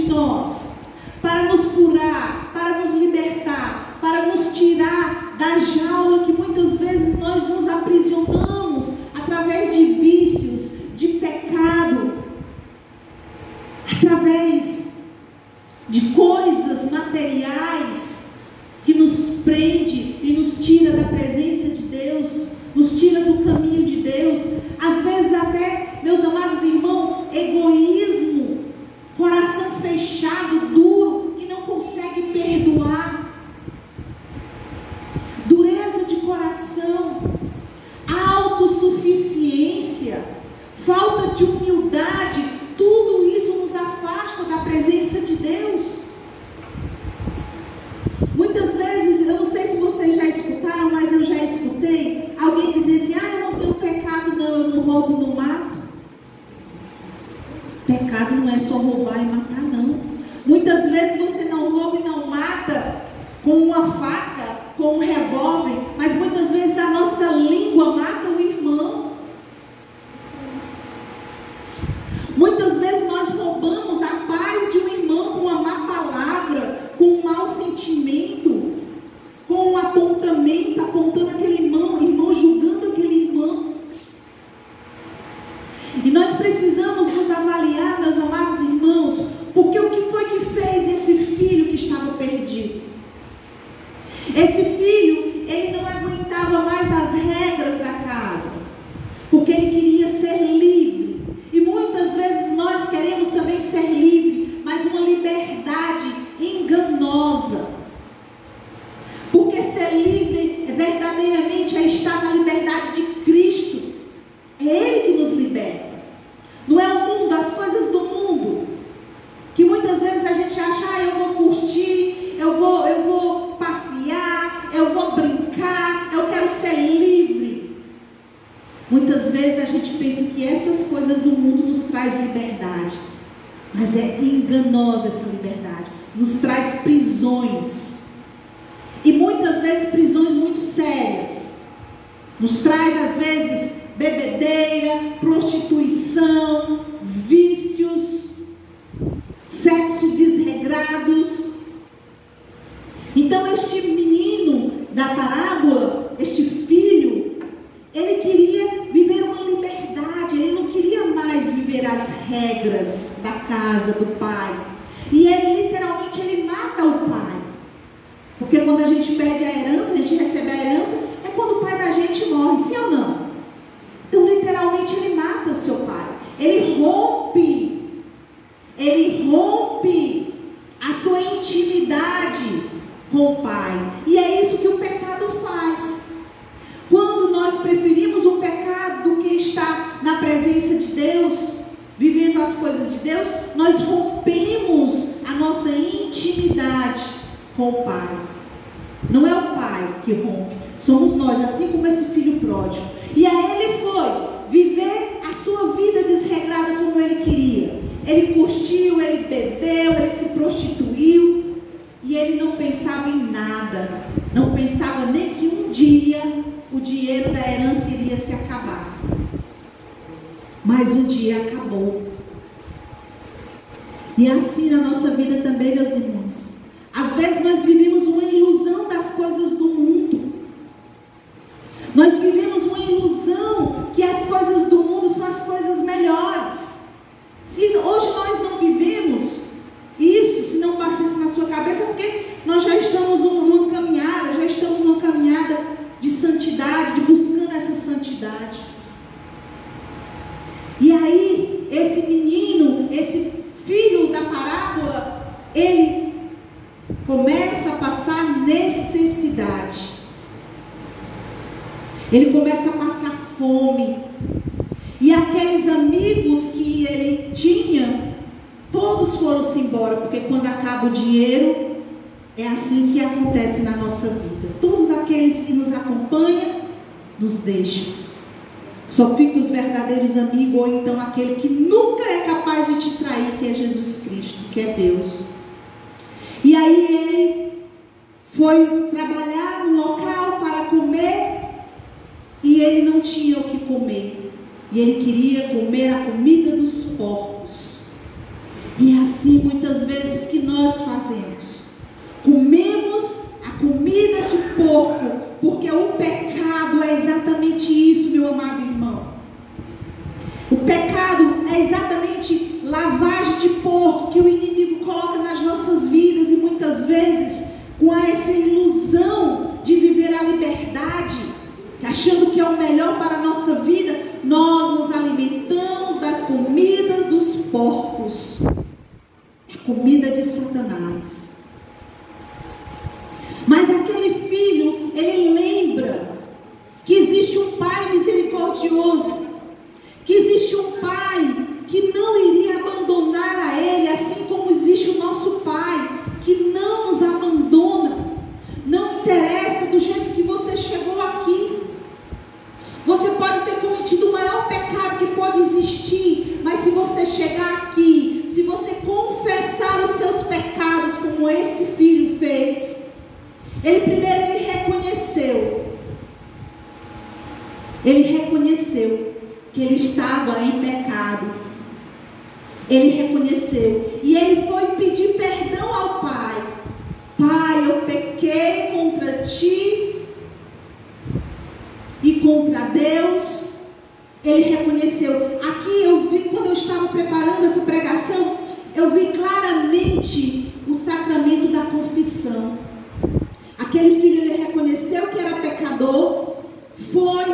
de nós, para nos curar, para nos libertar, para nos tirar da jaula que muitas vezes nós nos aprisionamos através de vícios, de pecado, através de coisas materiais que nos prende e nos tira da presença de Deus, nos tira do caminho de Deus. Às vezes até, meus amados irmãos, egoísmo, coração fechado, duro, que não consegue perdoar, dureza de coração, autossuficiência, falta de humildade, tudo isso nos afasta da presença de Deus. Muitas vezes, eu não sei se vocês já escutaram, mas eu já escutei alguém dizer assim: eu não tenho pecado não, eu não roubo, não mato. Pecado não é só roubar e matar não. Muitas vezes você não rouba e não mata com uma faca, com um revólver, mas muitas vezes a nossa língua mata o irmão. Muitas vezes nós roubamos a paz de um irmão com uma má palavra, com um mau sentimento, com um apontamento, apontando aquele irmão julgando aquele irmão. E nós precisamos nos avaliar, meus amados irmãos, porque o que foi que fez esse filho que estava perdido? Esse filho, ele não aguentava mais as regras da casa, porque ele queria ser livre. E muitas vezes nós queremos também ser livre, mas uma liberdade enganosa. Porque ser livre verdadeiramente é estar na liberdade de Cristo. É Ele que nos liberta. Não é o mundo, as coisas do mundo, que muitas vezes a gente acha: eu vou curtir, eu vou passear, eu vou brincar, eu quero ser livre. Muitas vezes a gente pensa que essas coisas do mundo nos traz liberdade, mas é enganosa essa liberdade, nos traz prisões, e muitas vezes prisões muito sérias, nos traz às vezes bebedeira, prostituição, vícios, sexo desregrados. Então este menino da parábola, este filho, ele queria viver uma liberdade, ele não queria mais viver as regras da casa do pai, e ele literalmente mata o pai, porque quando a gente pede a herança, a gente recebe a herança, é quando o pai da gente morre, sim ou não? Então literalmente ele mata o seu pai, ele rompe a sua intimidade com o pai, e é isso que o pecado faz. Quando nós preferimos o pecado do que estar na presença de Deus, vivendo as coisas de Deus, nós rompemos a nossa intimidade com o pai. Não é o pai que rompe, somos nós, assim como esse filho pródigo. E aí ele foi viver a sua vida desregrada como ele queria. Ele curtiu, ele bebeu, ele se prostituiu, e ele não pensava em nada, não pensava nem que um dia o dinheiro da herança iria se acabar. Mas um dia acabou. E assim na nossa vida também, meus irmãos. Às vezes nós vivemos uma ilusão das coisas do mundo. Nós vivemos uma ilusão que as coisas do mundo são as coisas melhores. Se hoje nós não vivemos isso, se não passasse na sua cabeça, porque nós já estamos numa caminhada de santidade, de buscando essa santidade. E aí, esse menino, esse filho da parábola, ele começa a passar necessidade. Ele começa a passar fome. E aqueles amigos que ele tinha, todos foram-se embora, porque quando acaba o dinheiro, é assim que acontece na nossa vida. Todos aqueles que nos acompanham, nos deixam. Só ficam os verdadeiros amigos, ou então aquele que nunca é capaz de te trair, que é Jesus Cristo, que é Deus. E aí ele foi trabalhar no local para comer, e ele não tinha o que comer. E ele queria comer a comida dos porcos. E é assim muitas vezes que nós fazemos. Comemos a comida de porco, porque o pecado é exatamente isso, meu amado irmão. O pecado é exatamente lavagem de porco que o inimigo coloca nas nossas vidas, e muitas vezes com essa ilusão de viver a liberdade, achando que é o melhor para a nossa vida, nós nos alimentamos das comidas dos porcos, a comida de Satanás. Mas aquele filho, ele lembra que existe um pai misericordioso, que existe um pai que não iria abandonar a ele, assim como existe o nosso pai, que não nos abandona. Não interessa do jeito que você chegou aqui. Você pode ter cometido o maior pecado que pode existir, mas se você chegar aqui, se você confessar os seus pecados como esse filho fez, ele reconheceu que ele estava em pecado. Ele reconheceu e ele foi pedir perdão ao pai. Pai, eu pequei contra ti e contra Deus. Ele reconheceu. Aqui eu vi, quando eu estava preparando essa pregação, eu vi claramente o sacramento da confissão. Aquele filho, ele reconheceu que era pecador, foi